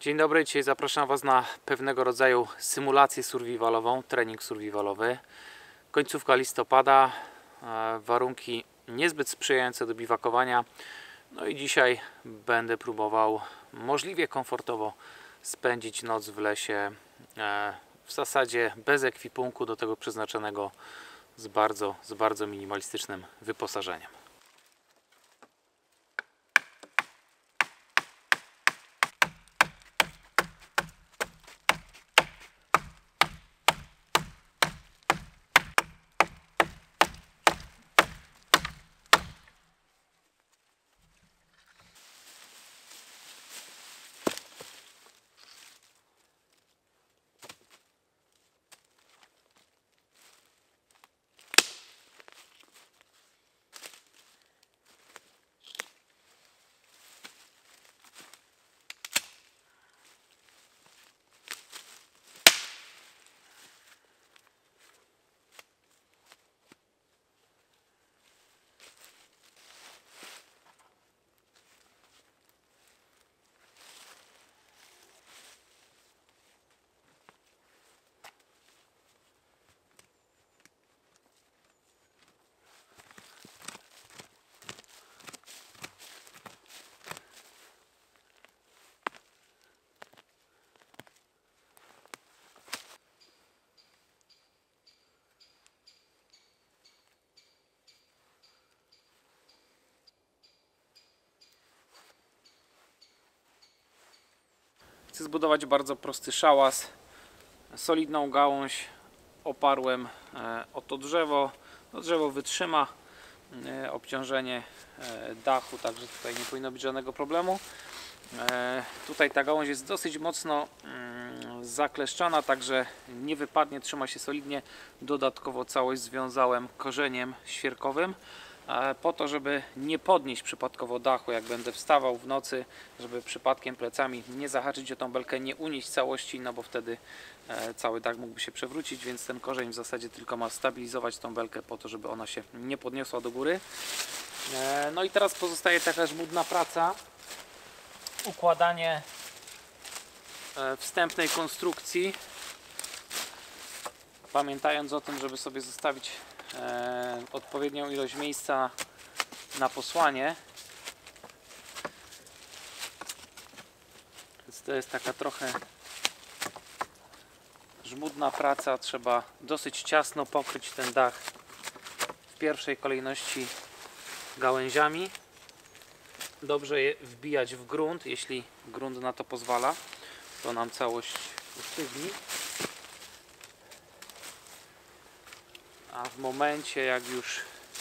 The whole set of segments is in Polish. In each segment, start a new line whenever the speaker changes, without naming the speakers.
Dzień dobry, dzisiaj zapraszam Was na pewnego rodzaju symulację survivalową, trening survivalowy. Końcówka listopada, warunki niezbyt sprzyjające do biwakowania. No i dzisiaj będę próbował możliwie komfortowo spędzić noc w lesie, w zasadzie bez ekwipunku do tego przeznaczonego, z bardzo minimalistycznym wyposażeniem. Chcę zbudować bardzo prosty szałas. Solidną gałąź oparłem o to drzewo. To drzewo wytrzyma obciążenie dachu, także tutaj nie powinno być żadnego problemu. Tutaj ta gałąź jest dosyć mocno zakleszczona, także nie wypadnie, trzyma się solidnie. Dodatkowo całość związałem korzeniem świerkowym, po to, żeby nie podnieść przypadkowo dachu, jak będę wstawał w nocy, żeby przypadkiem plecami nie zahaczyć o tą belkę, nie unieść całości, no bo wtedy cały dach mógłby się przewrócić, więc ten korzeń w zasadzie tylko ma stabilizować tą belkę po to, żeby ona się nie podniosła do góry. No i teraz pozostaje taka żmudna praca, układanie wstępnej konstrukcji, pamiętając o tym, żeby sobie zostawić odpowiednią ilość miejsca na posłanie. Więc to jest taka trochę żmudna praca, trzeba dosyć ciasno pokryć ten dach w pierwszej kolejności gałęziami. Dobrze je wbijać w grunt, jeśli grunt na to pozwala, to nam całość usztywni. A w momencie, jak już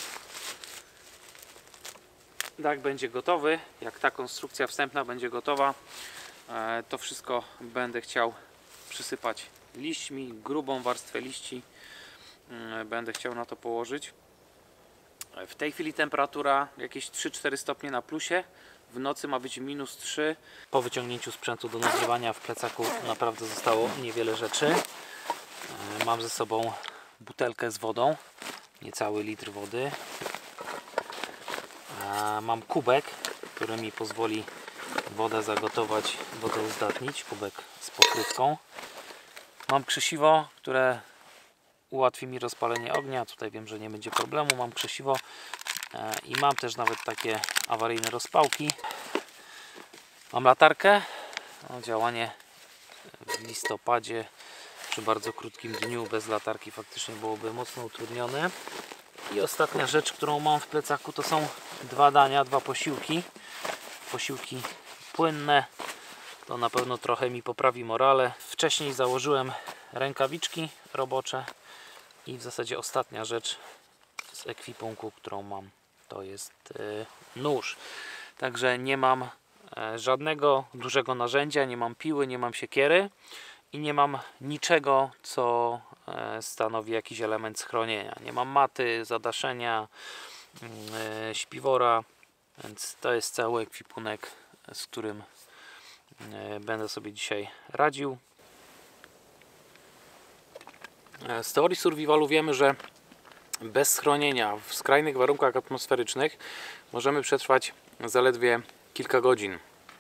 dach będzie gotowy, jak ta konstrukcja wstępna będzie gotowa, to wszystko będę chciał przysypać liśćmi, grubą warstwę liści będę chciał na to położyć. W tej chwili temperatura jakieś 3-4 stopnie na plusie, w nocy ma być -3. Po wyciągnięciu sprzętu do nagrywania w plecaku naprawdę zostało niewiele rzeczy. Mam ze sobą butelkę z wodą, niecały litr wody. Mam kubek, który mi pozwoli wodę zagotować, wodę uzdatnić, kubek z pokrywką. Mam krzesiwo, które ułatwi mi rozpalenie ognia. Tutaj wiem, że nie będzie problemu. Mam krzesiwo i mam też nawet takie awaryjne rozpałki. Mam latarkę. Działanie w listopadzie przy bardzo krótkim dniu bez latarki faktycznie byłoby mocno utrudnione. I ostatnia rzecz, którą mam w plecaku, to są dwa dania, dwa posiłki. Posiłki płynne. To na pewno trochę mi poprawi morale. Wcześniej założyłem rękawiczki robocze i w zasadzie ostatnia rzecz z ekwipunku, którą mam, to jest nóż. Także nie mam żadnego dużego narzędzia, nie mam piły, nie mam siekiery i nie mam niczego, co stanowi jakiś element schronienia. Nie mam maty, zadaszenia, śpiwora, więc to jest cały ekwipunek, z którym będę sobie dzisiaj radził. Z teorii survivalu wiemy, że bez schronienia w skrajnych warunkach atmosferycznych możemy przetrwać zaledwie kilka godzin.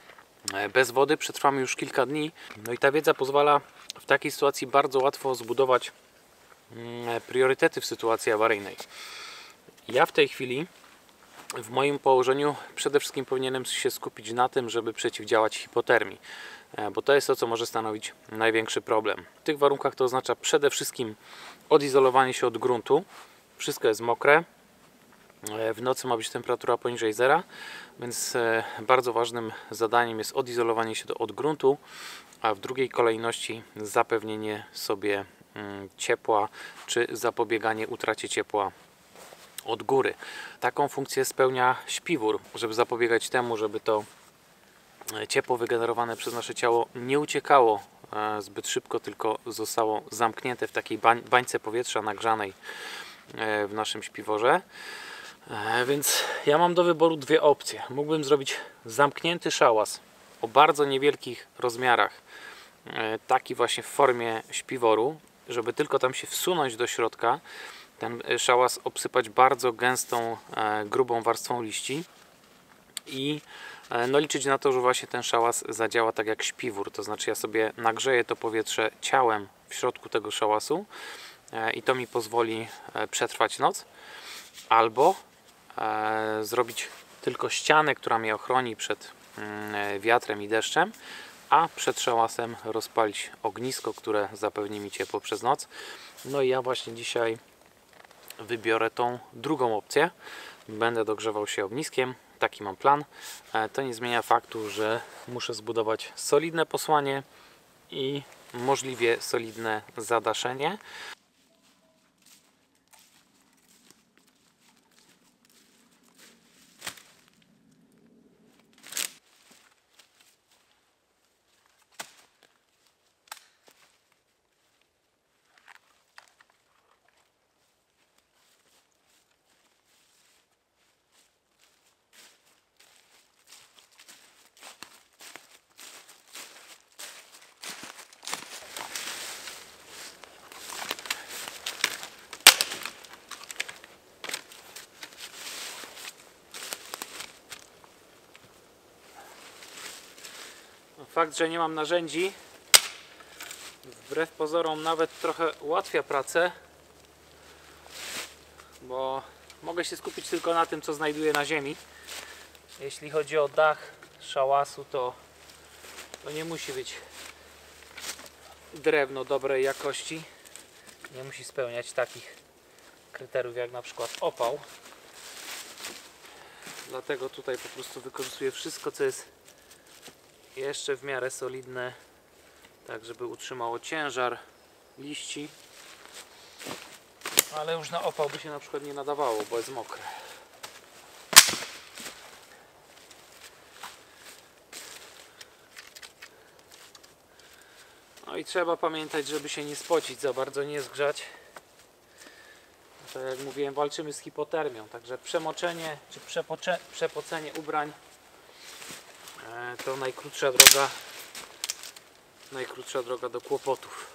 Bez wody przetrwamy już kilka dni. No i ta wiedza pozwala w takiej sytuacji bardzo łatwo zbudować priorytety w sytuacji awaryjnej. Ja w tej chwili w moim położeniu przede wszystkim powinienem się skupić na tym, żeby przeciwdziałać hipotermii, bo to jest to, co może stanowić największy problem. W tych warunkach to oznacza przede wszystkim odizolowanie się od gruntu. Wszystko jest mokre. W nocy ma być temperatura poniżej zera, więc bardzo ważnym zadaniem jest odizolowanie się od gruntu, a w drugiej kolejności zapewnienie sobie ciepła czy zapobieganie utracie ciepła od góry. Taką funkcję spełnia śpiwór, żeby zapobiegać temu, żeby to ciepło wygenerowane przez nasze ciało nie uciekało zbyt szybko, tylko zostało zamknięte w takiej bańce powietrza nagrzanej w naszym śpiworze. Więc ja mam do wyboru dwie opcje. Mógłbym zrobić zamknięty szałas o bardzo niewielkich rozmiarach, taki właśnie w formie śpiworu, żeby tylko tam się wsunąć do środka, ten szałas obsypać bardzo gęstą, grubą warstwą liści i no, liczyć na to, że właśnie ten szałas zadziała tak jak śpiwór, to znaczy ja sobie nagrzeję to powietrze ciałem w środku tego szałasu i to mi pozwoli przetrwać noc, albo zrobić tylko ścianę, która mnie ochroni przed wiatrem i deszczem, a przed szałasem rozpalić ognisko, które zapewni mi ciepło przez noc. No i ja właśnie dzisiaj wybiorę tą drugą opcję. Będę dogrzewał się ogniskiem, taki mam plan. To nie zmienia faktu, że muszę zbudować solidne posłanie i możliwie solidne zadaszenie. Fakt, że nie mam narzędzi, wbrew pozorom nawet trochę ułatwia pracę, bo mogę się skupić tylko na tym, co znajduję na ziemi. Jeśli chodzi o dach szałasu, to nie musi być drewno dobrej jakości. Nie musi spełniać takich kryteriów jak na przykład opał. Dlatego tutaj po prostu wykorzystuję wszystko, co jest jeszcze w miarę solidne, tak żeby utrzymało ciężar liści, ale już na opał by się na przykład nie nadawało, bo jest mokre. No i trzeba pamiętać, żeby się nie spocić za bardzo, nie zgrzać. Tak jak mówiłem, walczymy z hipotermią, także przemoczenie czy przepocenie ubrań to najkrótsza droga do kłopotów.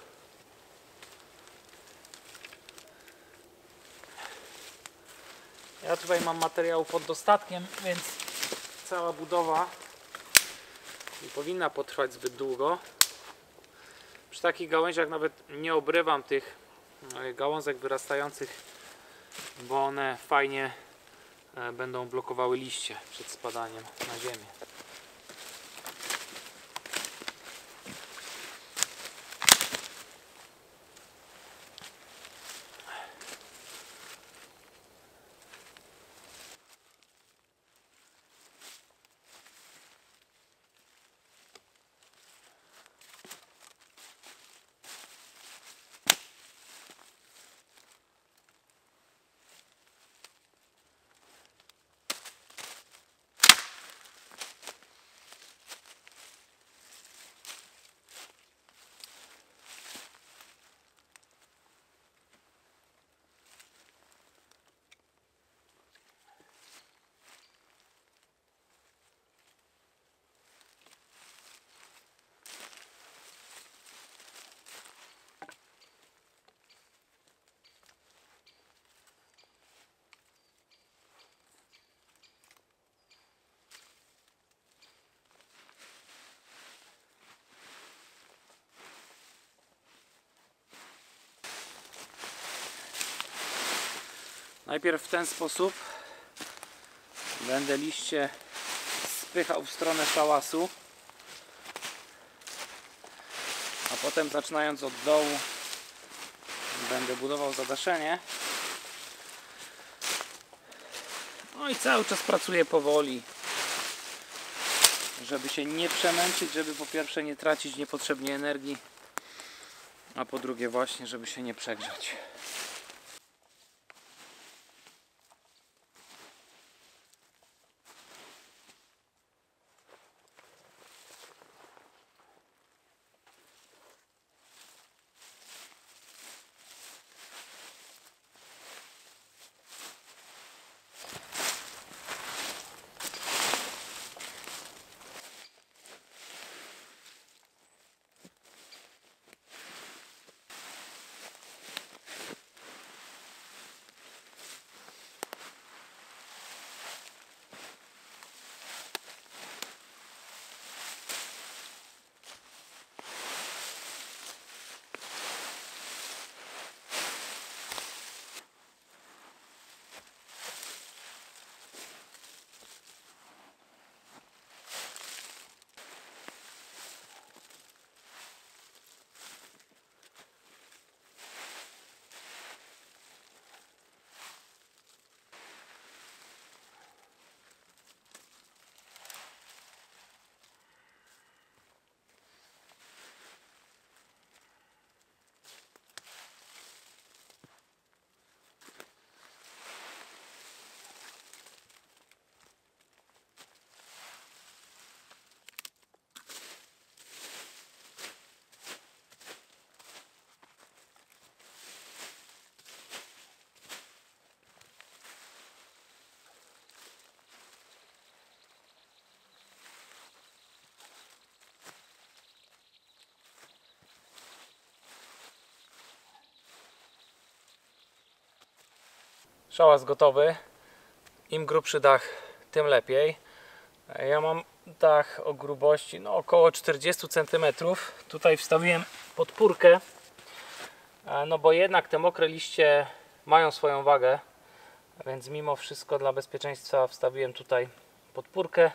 Ja tutaj mam materiału pod dostatkiem, więc cała budowa nie powinna potrwać zbyt długo. Przy takich gałęziach nawet nie obrywam tych gałązek wyrastających, bo one fajnie będą blokowały liście przed spadaniem na ziemię. Najpierw w ten sposób będę liście spychał w stronę szałasu, a potem zaczynając od dołu będę budował zadaszenie. No i cały czas pracuję powoli, żeby się nie przemęczyć, żeby po pierwsze nie tracić niepotrzebnie energii, a po drugie właśnie, żeby się nie przegrzać. Szałas gotowy. Im grubszy dach, tym lepiej. Ja mam dach o grubości około 40 cm. Tutaj wstawiłem podpórkę, no bo jednak te mokre liście mają swoją wagę, więc mimo wszystko dla bezpieczeństwa wstawiłem tutaj podpórkę.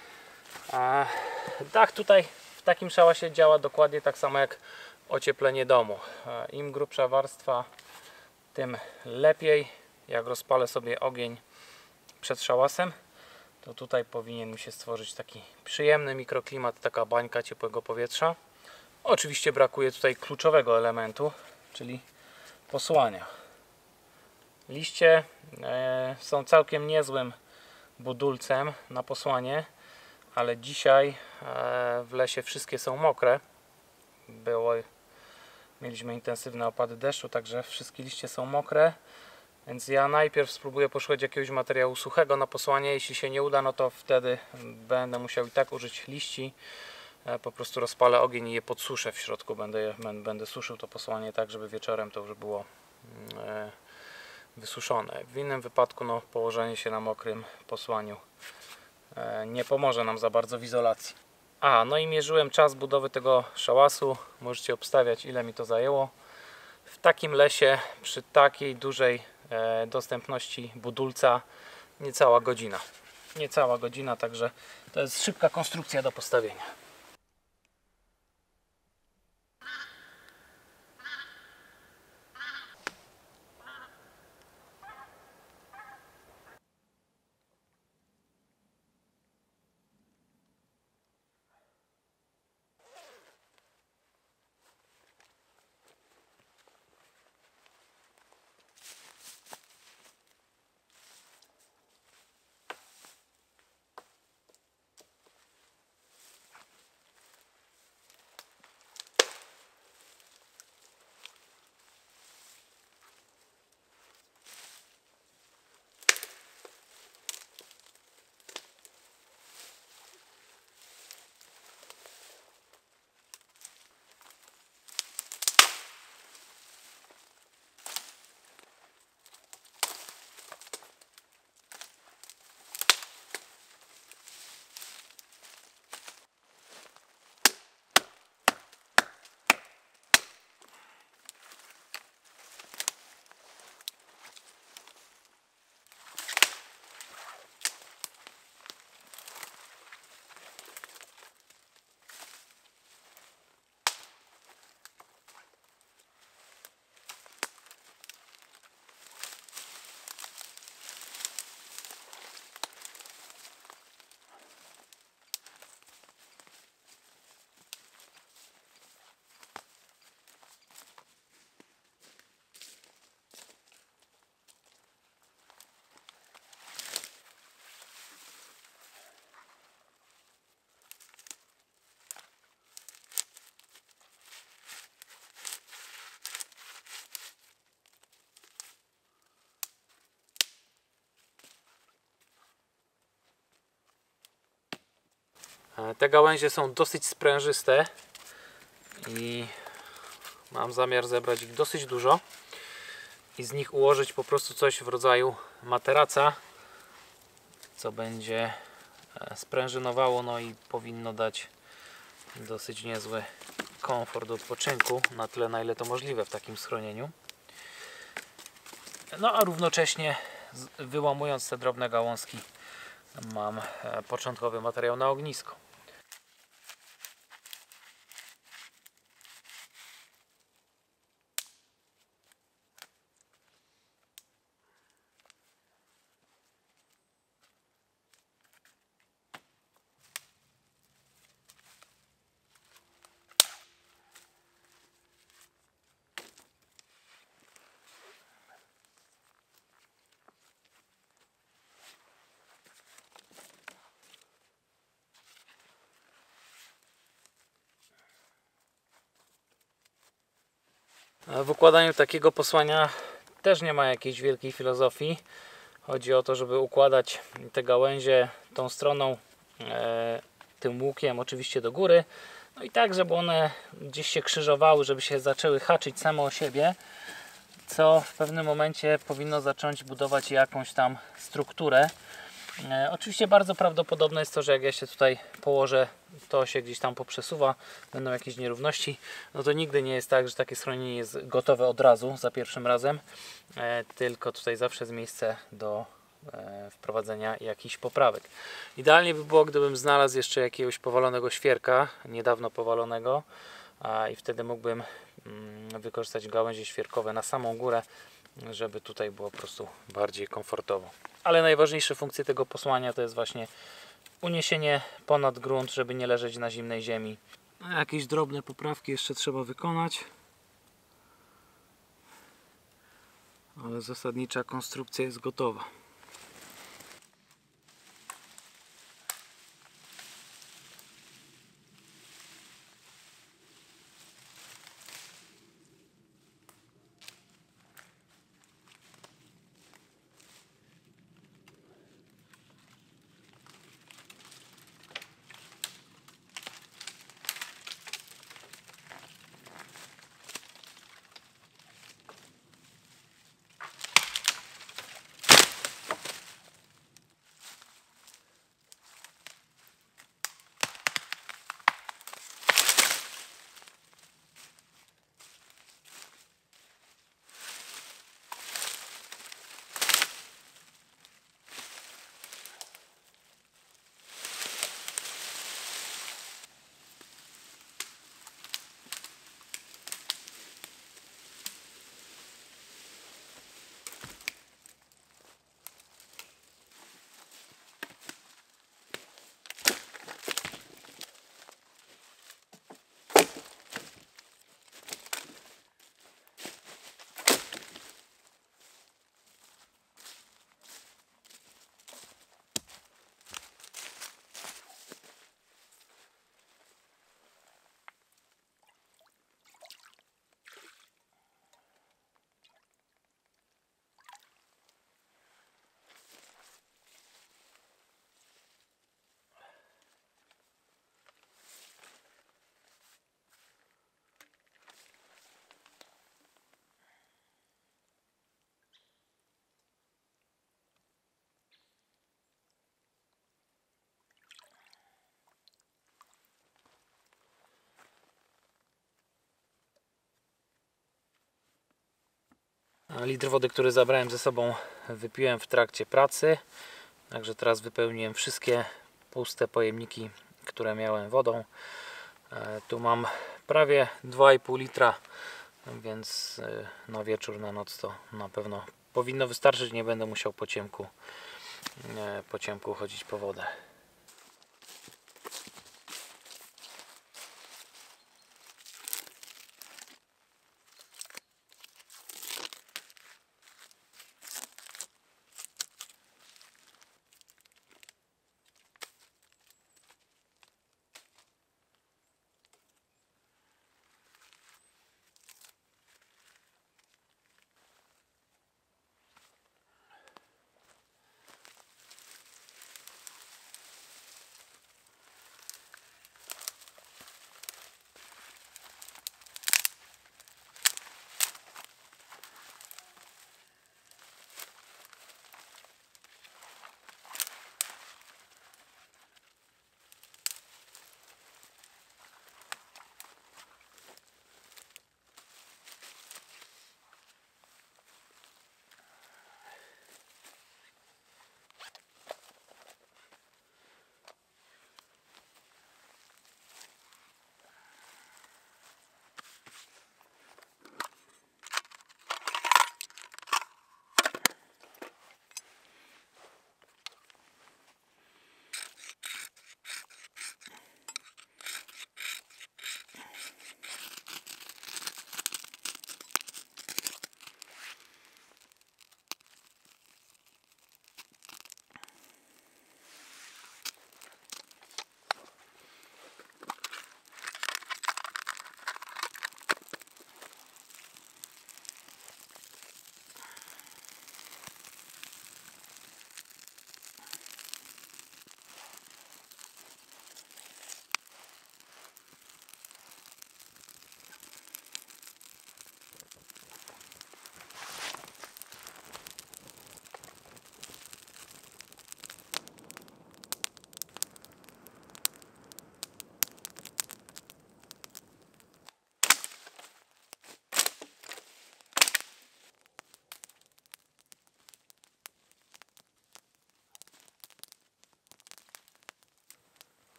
Dach tutaj w takim szałasie działa dokładnie tak samo jak ocieplenie domu. Im grubsza warstwa, tym lepiej. Jak rozpalę sobie ogień przed szałasem, to tutaj powinien mi się stworzyć taki przyjemny mikroklimat, taka bańka ciepłego powietrza. Oczywiście brakuje tutaj kluczowego elementu, czyli posłania. Liście są całkiem niezłym budulcem na posłanie, ale dzisiaj w lesie wszystkie są mokre. Mieliśmy intensywne opady deszczu, także wszystkie liście są mokre. Więc ja najpierw spróbuję poszukać jakiegoś materiału suchego na posłanie. Jeśli się nie uda, no to wtedy będę musiał i tak użyć liści. Po prostu rozpalę ogień i je podsuszę w środku. Będę suszył to posłanie tak, żeby wieczorem to już było wysuszone. W innym wypadku położenie się na mokrym posłaniu nie pomoże nam za bardzo w izolacji. No i mierzyłem czas budowy tego szałasu. Możecie obstawiać, ile mi to zajęło. W takim lesie, przy takiej dużej dostępności budulca, niecała godzina. Niecała godzina, także to jest szybka konstrukcja do postawienia. Te gałęzie są dosyć sprężyste i mam zamiar zebrać ich dosyć dużo i z nich ułożyć po prostu coś w rodzaju materaca, co będzie sprężynowało, no i powinno dać dosyć niezły komfort odpoczynku, na tyle na ile to możliwe w takim schronieniu. No a równocześnie wyłamując te drobne gałązki mam początkowy materiał na ognisko. W układaniu takiego posłania też nie ma jakiejś wielkiej filozofii. Chodzi o to, żeby układać te gałęzie tą stroną, tym łukiem oczywiście do góry. No i tak, żeby one gdzieś się krzyżowały, żeby się zaczęły haczyć same o siebie, co w pewnym momencie powinno zacząć budować jakąś tam strukturę. Oczywiście bardzo prawdopodobne jest to, że jak ja się tutaj położę, to się gdzieś tam poprzesuwa, będą jakieś nierówności. No to nigdy nie jest tak, że takie schronienie jest gotowe od razu, za pierwszym razem, tylko tutaj zawsze jest miejsce do wprowadzenia jakichś poprawek. Idealnie by było, gdybym znalazł jeszcze jakiegoś powalonego świerka, niedawno powalonego, i wtedy mógłbym wykorzystać gałęzie świerkowe na samą górę, żeby tutaj było po prostu bardziej komfortowo. Ale najważniejsze funkcje tego posłania to jest właśnie uniesienie ponad grunt, żeby nie leżeć na zimnej ziemi. Jakieś drobne poprawki jeszcze trzeba wykonać, ale zasadnicza konstrukcja jest gotowa. Litr wody, który zabrałem ze sobą, wypiłem w trakcie pracy. Także teraz wypełniłem wszystkie puste pojemniki, które miałem wodą. Tu mam prawie 2,5 litra, więc na wieczór, na noc to na pewno powinno wystarczyć. Nie będę musiał po ciemku chodzić po wodę.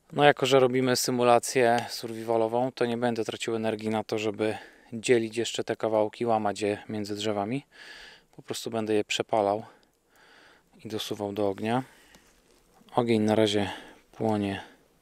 No jako, że robimy symulację survivalową, to nie będę tracił energii na to, żeby dzielić jeszcze te kawałki, łamać je między drzewami. Po prostu będę je przepalał i dosuwał do ognia. Ogień na razie płonie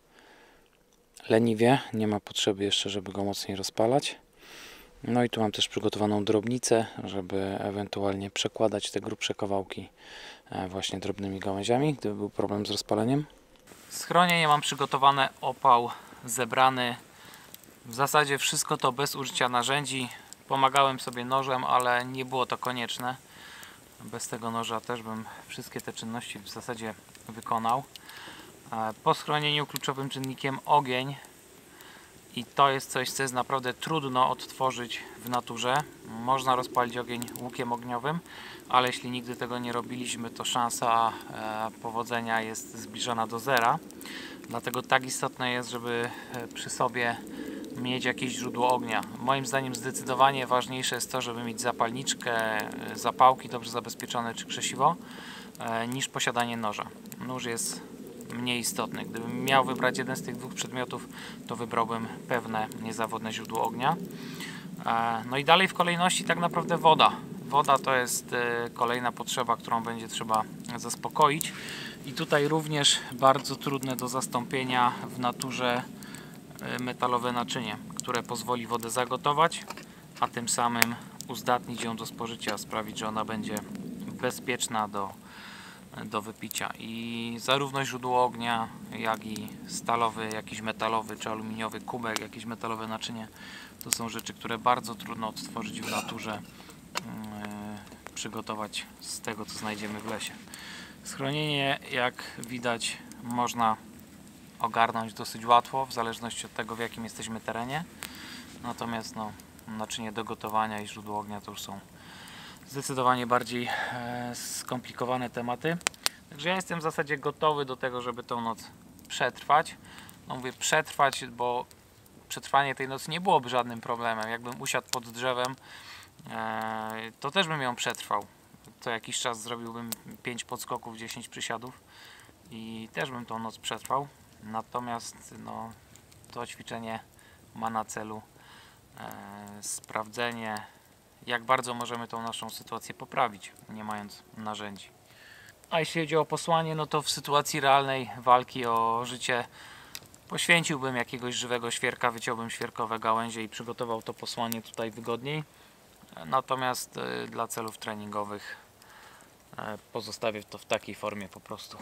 leniwie, nie ma potrzeby jeszcze, żeby go mocniej rozpalać. No i tu mam też przygotowaną drobnicę, żeby ewentualnie przekładać te grubsze kawałki właśnie drobnymi gałęziami, gdyby był problem z rozpaleniem. Schronienie mam przygotowane, opał zebrany. W zasadzie wszystko to bez użycia narzędzi. Pomagałem sobie nożem, ale nie było to konieczne. Bez tego noża też bym wszystkie te czynności w zasadzie wykonał. Po schronieniu kluczowym czynnikiem ogień. I to jest coś, co jest naprawdę trudno odtworzyć w naturze. Można rozpalić ogień łukiem ogniowym, ale jeśli nigdy tego nie robiliśmy, to szansa powodzenia jest zbliżona do zera. Dlatego tak istotne jest, żeby przy sobie mieć jakieś źródło ognia. Moim zdaniem zdecydowanie ważniejsze jest to, żeby mieć zapalniczkę, zapałki dobrze zabezpieczone czy krzesiwo, niż posiadanie noża. Nóż jest mniej istotny. Gdybym miał wybrać jeden z tych dwóch przedmiotów, to wybrałbym pewne niezawodne źródło ognia. No i dalej w kolejności tak naprawdę woda. Woda to jest kolejna potrzeba, którą będzie trzeba zaspokoić. I tutaj również bardzo trudne do zastąpienia w naturze metalowe naczynie, które pozwoli wodę zagotować, a tym samym uzdatnić ją do spożycia, sprawić, że ona będzie bezpieczna do wypicia. I zarówno źródło ognia, jak i stalowy, jakiś metalowy czy aluminiowy kubek, jakieś metalowe naczynie, to są rzeczy, które bardzo trudno odtworzyć w naturze, przygotować z tego, co znajdziemy w lesie. Schronienie, jak widać, można ogarnąć dosyć łatwo, w zależności od tego, w jakim jesteśmy terenie. Natomiast naczynie do gotowania i źródło ognia to już są zdecydowanie bardziej skomplikowane tematy. Także ja jestem w zasadzie gotowy do tego, żeby tą noc przetrwać. No mówię przetrwać, bo przetrwanie tej nocy nie byłoby żadnym problemem. Jakbym usiadł pod drzewem, to też bym ją przetrwał. Co jakiś czas zrobiłbym 5 podskoków, 10 przysiadów i też bym tą noc przetrwał. Natomiast to ćwiczenie ma na celu sprawdzenie, jak bardzo możemy tą naszą sytuację poprawić, nie mając narzędzi. A jeśli chodzi o posłanie, no to w sytuacji realnej walki o życie poświęciłbym jakiegoś żywego świerka, wyciąłbym świerkowe gałęzie i przygotował to posłanie tutaj wygodniej. Natomiast dla celów treningowych pozostawię to w takiej formie po prostu.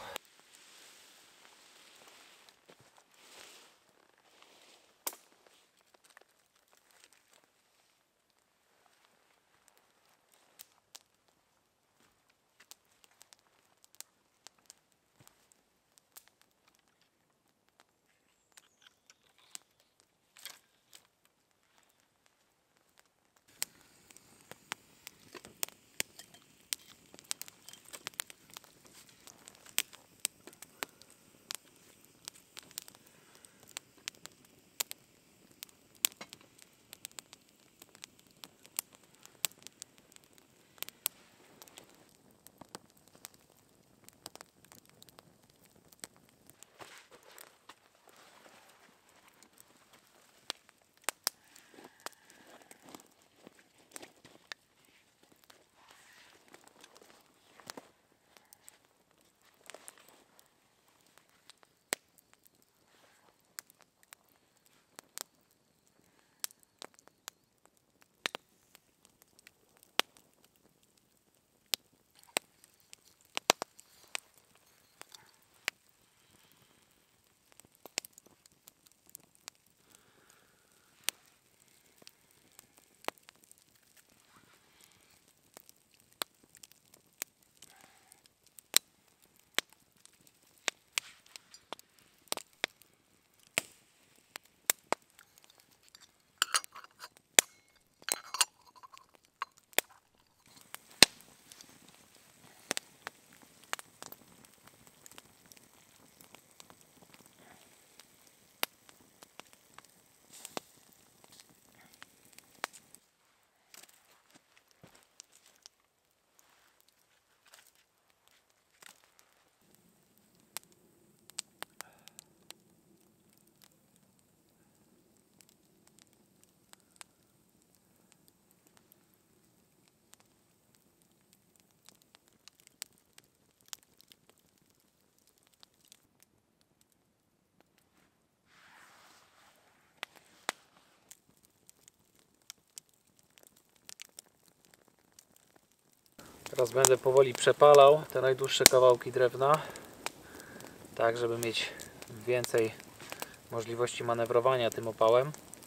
Teraz będę powoli przepalał te najdłuższe kawałki drewna, tak żeby mieć więcej możliwości manewrowania tym opałem.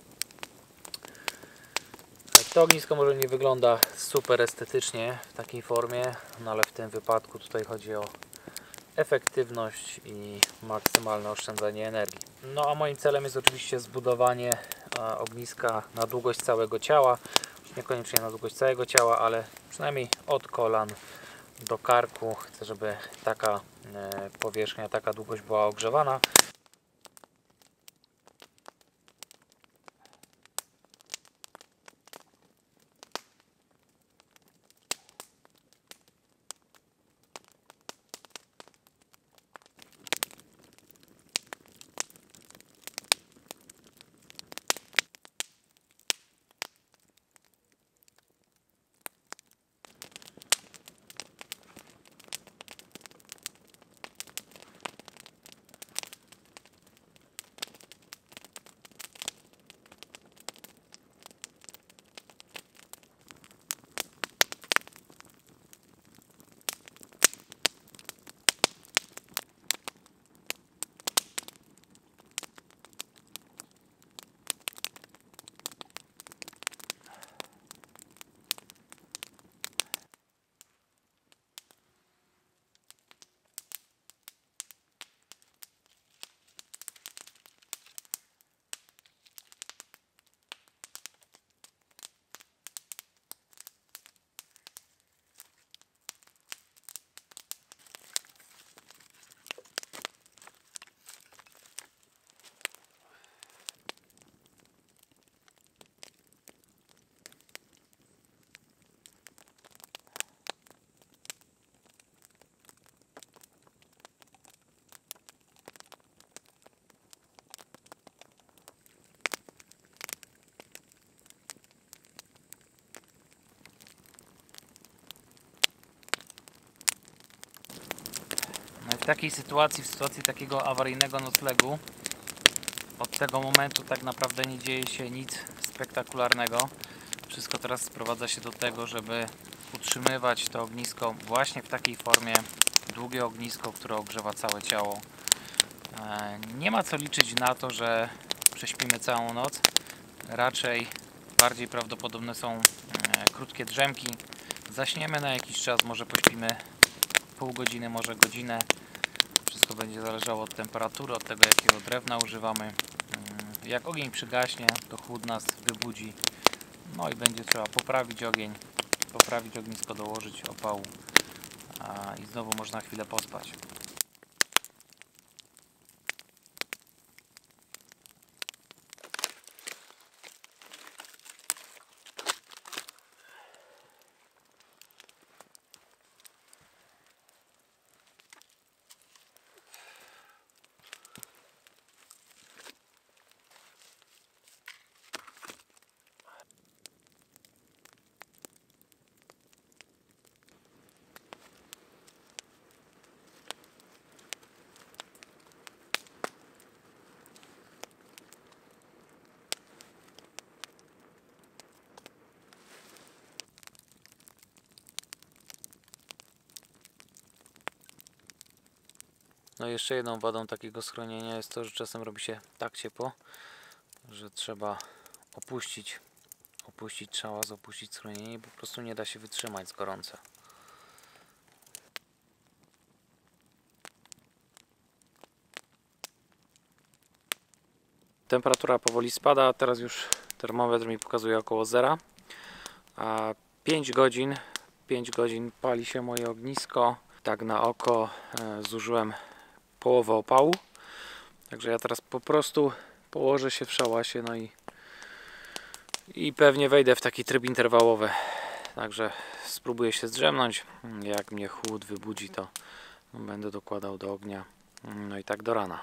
To ognisko może nie wygląda super estetycznie w takiej formie, no ale w tym wypadku tutaj chodzi o efektywność i maksymalne oszczędzanie energii. No a moim celem jest oczywiście zbudowanie ogniska na długość całego ciała. Niekoniecznie na długość całego ciała, ale przynajmniej od kolan do karku. Chcę, żeby taka powierzchnia, taka długość była ogrzewana. W takiej sytuacji, w sytuacji takiego awaryjnego noclegu, od tego momentu tak naprawdę nie dzieje się nic spektakularnego. Wszystko teraz sprowadza się do tego, żeby utrzymywać to ognisko właśnie w takiej formie, długie ognisko, które ogrzewa całe ciało. Nie ma co liczyć na to, że prześpimy całą noc. Raczej bardziej prawdopodobne są krótkie drzemki. Zaśniemy na jakiś czas, może pośpimy pół godziny, może godzinę. Wszystko będzie zależało od temperatury, od tego jakiego drewna używamy. Jak ogień przygaśnie, to chłód nas wybudzi. No i będzie trzeba poprawić ogień, poprawić ognisko, dołożyć opału i znowu można chwilę pospać. No i jeszcze jedną wadą takiego schronienia jest to, że czasem robi się tak ciepło, że trzeba opuścić szałas, opuścić schronienie i po prostu nie da się wytrzymać z gorąca. Temperatura powoli spada, teraz już termometr mi pokazuje około zera. 5 godzin pali się moje ognisko. Tak na oko zużyłem połowę opału. Także ja teraz po prostu położę się w szałasie, no i pewnie wejdę w taki tryb interwałowy. Także spróbuję się zdrzemnąć. Jak mnie chłód wybudzi, to będę dokładał do ognia. No i tak do rana.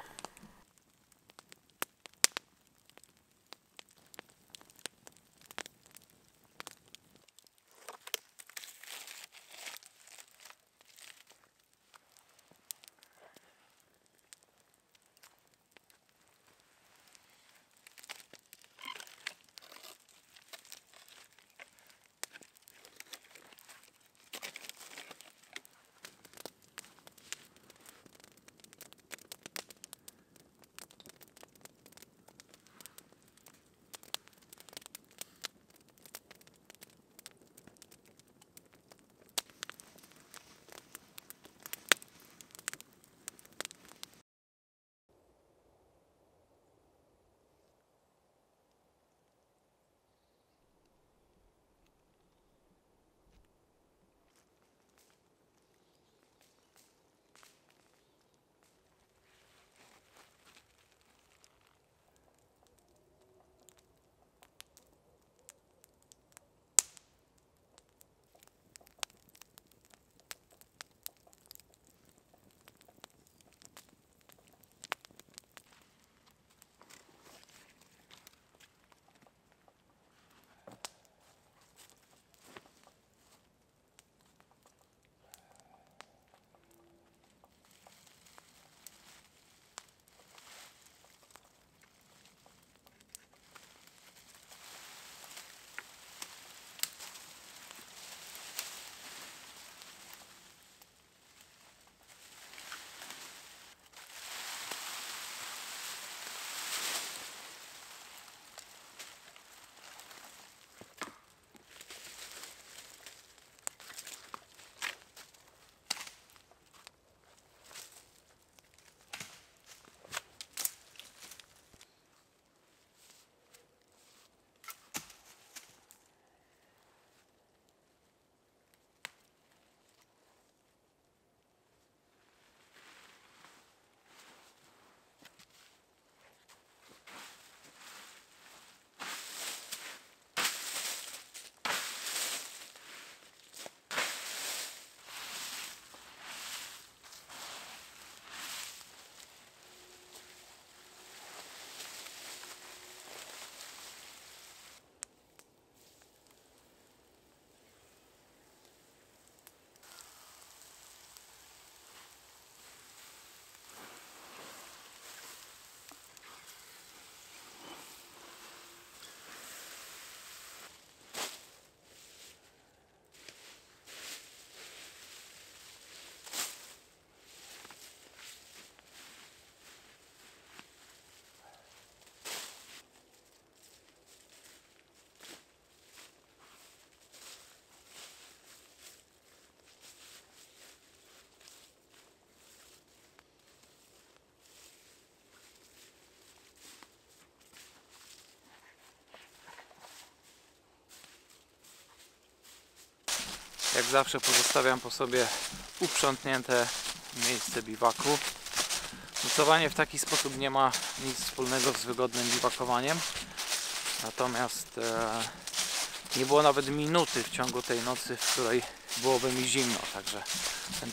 Jak zawsze pozostawiam po sobie uprzątnięte miejsce biwaku. Nocowanie w taki sposób nie ma nic wspólnego z wygodnym biwakowaniem. Natomiast nie było nawet minuty w ciągu tej nocy, w której byłoby mi zimno. Także ten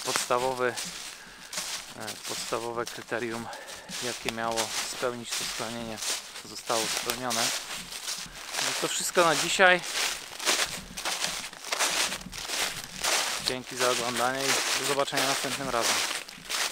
podstawowe kryterium, jakie miało spełnić to schronienie, zostało spełnione. To wszystko na dzisiaj. Dzięki za oglądanie i do zobaczenia następnym razem.